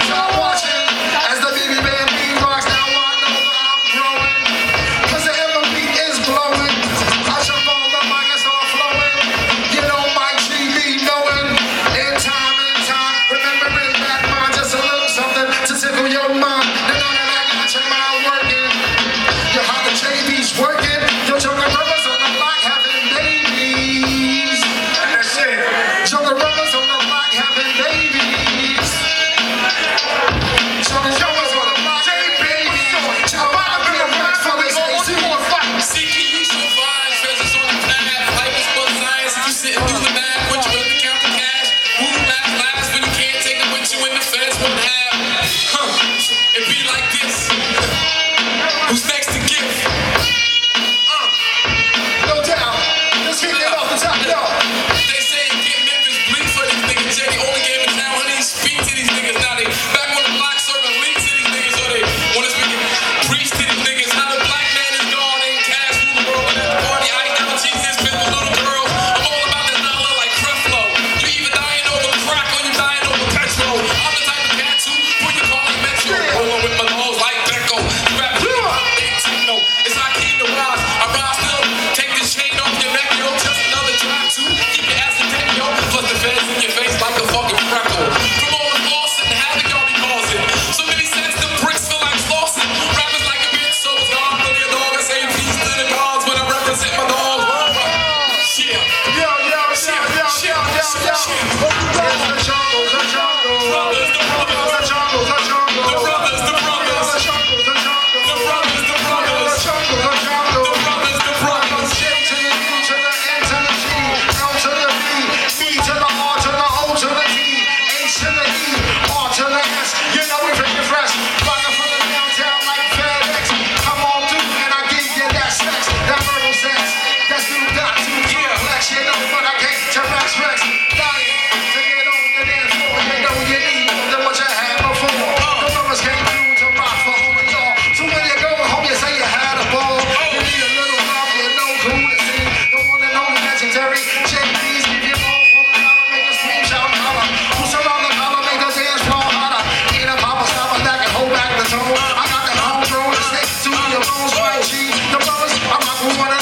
stop watching as the baby band beat rocks. Now I know that I'm growing, cause the MOB is blowing. I jump on the mic and start flowing. You know my GB knowing. In time, remembering that mind, just a little something to tickle your mind. Then none of that got your mind working. You how the JB's working. Your jungle brothers on the block having babies. That's it. Jungle brothers on the block having babies. Jungle brothers on the block having babies. Child, I'll be a rock for this AC. Seeking you so fine, treasures on the path. Life is but science. If you sitting through the math, would you really count the cash? Who last when you can't take it with you in the feds won't have? It be like this. Who's next to give? No doubt. Let's kick it off the top, yo. They say get Memphis bleed for these niggas. Jay only game in town. Honey, speak to these niggas. Now they back on the block serving leak to these niggas. Or they wanna speak preach to these niggas. How the black man is gone, ain't cash rule the world. And at the party, I out Jesus, been with little girls. I'm all about the dollar like Creflo. You either dying over crack or you dying over petrol. I'm the type of cat too, put your car like Metro. Rolling with my nose like Becco. Rap techno, it's our key to rise. I rise still, take this chain off your neck, yo. Just another drive too. Keep your ass in deck, yo. Plus the feds in your face like a fucking freckle. From all the Boston, havoc y'all be causing. So many sets, the bricks feel like flossing. Rappers like a bitch, so it's gone. Really a dog. I say peace to the gods when I represent my dogs. Yeah. Yo. It's the jungle. Brothers, the brothers. The jungle. The brothers, the brothers. The jungle. The brothers, the brothers. The jungle. The brothers, the brothers. J to the U to the N to the G, L to the B, B to the R to the O to the T, H to the E, R to the S. You know we bring it fresh. Rockin' from the downtown like FedEx. Come on through and I give you that sex, that verbal sex. That's new dot to flex. You know what I came to Rex. Dying to get on the dance floor. You know you need more than what you had before. The numbers came through to rock for all of y'all. So when you go home, you say you had a ball. You need a little love, you know who to see. The one and only legendary JB's. Give you all for the dollar, make a scream, shout, and holler. Who's around the collar, make the dance floor hotter. Ain't a papa stopper that can hold back the tone. I got the homegrown, the snake to your bones, right? G. The brothers, I'm rockin' with one of